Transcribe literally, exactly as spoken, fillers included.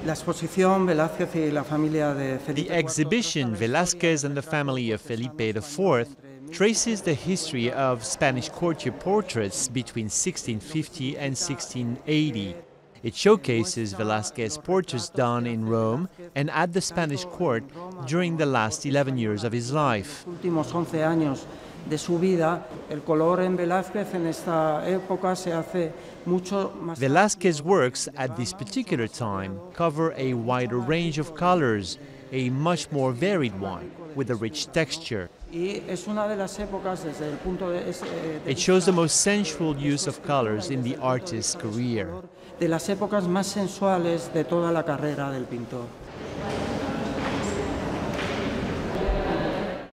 La exposición Velázquez y la familia de Felipe The exhibition Velázquez and the Family of Felipe the Fourth traces the history of Spanish courtier portraits between sixteen fifty and sixteen eighty. It showcases Velázquez's portraits done in Rome and at the Spanish court during the last eleven years of his life. Últimos once años de su vida, el color en Velázquez en esta época se hace mucho más. Velázquez's works at this particular time cover a wider range of colors, a much more varied one, with a rich texture. Y es una de las épocas desde el punto de, es, eh, de It shows the most sensual use of colors in the artist's career. de las épocas más sensuales de toda la carrera del pintor.